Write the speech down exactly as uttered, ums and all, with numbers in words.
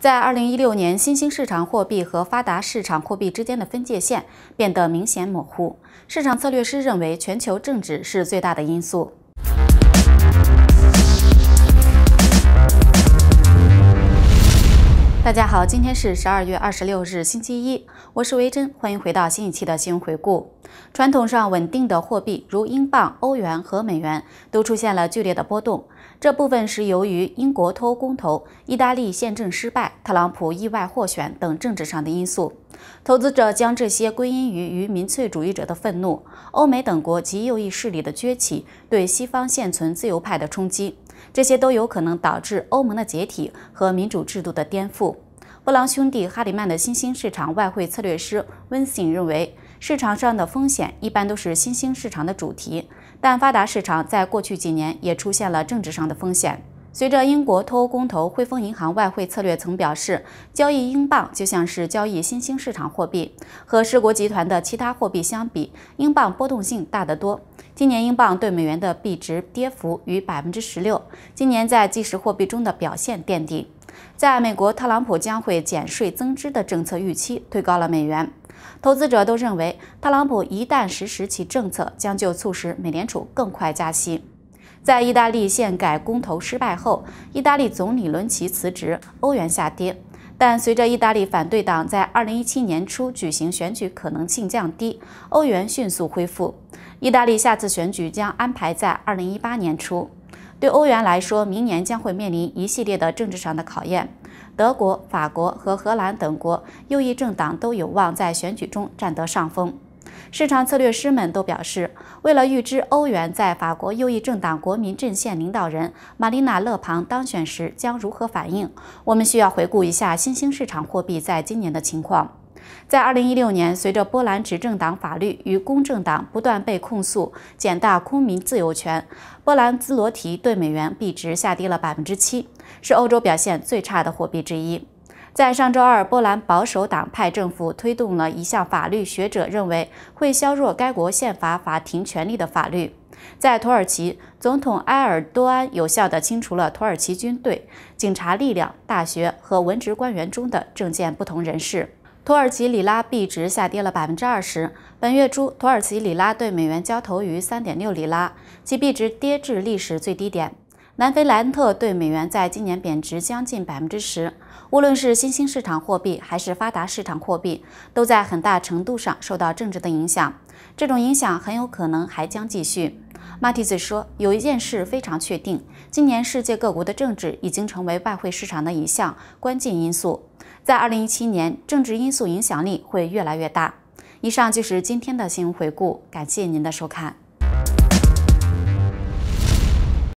在二零一六年，新兴市场货币和发达市场货币之间的分界线变得明显模糊。市场策略师认为，全球政治是最大的因素。大家好，今天是十二月二十六日，星期一，我是维珍，欢迎回到新一期的新闻回顾。传统上稳定的货币如英镑、欧元和美元都出现了剧烈的波动，这部分是由于英国脱欧公投、意大利宪政失败、特朗普意外获选等政治上的因素。投资者将这些归因于于民粹主义者的愤怒、欧美等国及右翼势力的崛起对西方现存自由派的冲击，这些都有可能导致欧盟的解体和民主制度的颠覆。布朗兄弟哈里曼的新兴市场外汇策略师温辛认为，市场上的风险一般都是新兴市场的主题，但发达市场在过去几年也出现了政治上的风险。随着英国脱欧公投，汇丰银行外汇策略曾表示，交易英镑就像是交易新兴市场货币，和世国集团的其他货币相比，英镑波动性大得多。今年英镑对美元的币值跌幅逾 百分之十六， 今年在即时货币中的表现垫底。在美国，特朗普将会减税增支的政策预期推高了美元。投资者都认为，特朗普一旦实施其政策，将就促使美联储更快加息。在意大利宪改公投失败后，意大利总理伦齐辞职，欧元下跌。但随着意大利反对党在二零一七年初举行选举可能性降低，欧元迅速恢复。意大利下次选举将安排在二零一八年初。对欧元来说，明年将会面临一系列的政治上的考验。德国、法国和荷兰等国右翼政党都有望在选举中占得上风。市场策略师们都表示，为了预知欧元在法国右翼政党国民阵线领导人玛丽娜·勒庞当选时将如何反应，我们需要回顾一下新兴市场货币在今年的情况。在二零一六年，随着波兰执政党法律与公正党不断被控诉减大公民自由权，波兰兹罗提对美元币值下跌了 百分之七， 是欧洲表现最差的货币之一。在上周二，波兰保守党派政府推动了一项法律，学者认为会削弱该国宪法法庭权力的法律。在土耳其，总统埃尔多安有效地清除了土耳其军队、警察力量、大学和文职官员中的政见不同人士。土耳其里拉币值下跌了 百分之二十， 本月初，土耳其里拉对美元交投于 三点六 里拉，其币值跌至历史最低点。南非兰特对美元在今年贬值将近 百分之十。无论是新兴市场货币还是发达市场货币，都在很大程度上受到政治的影响，这种影响很有可能还将继续。马蒂兹说，有一件事非常确定，今年世界各国的政治已经成为外汇市场的一项关键因素。在二零一七年，政治因素影响力会越来越大。以上就是今天的新闻回顾，感谢您的收看。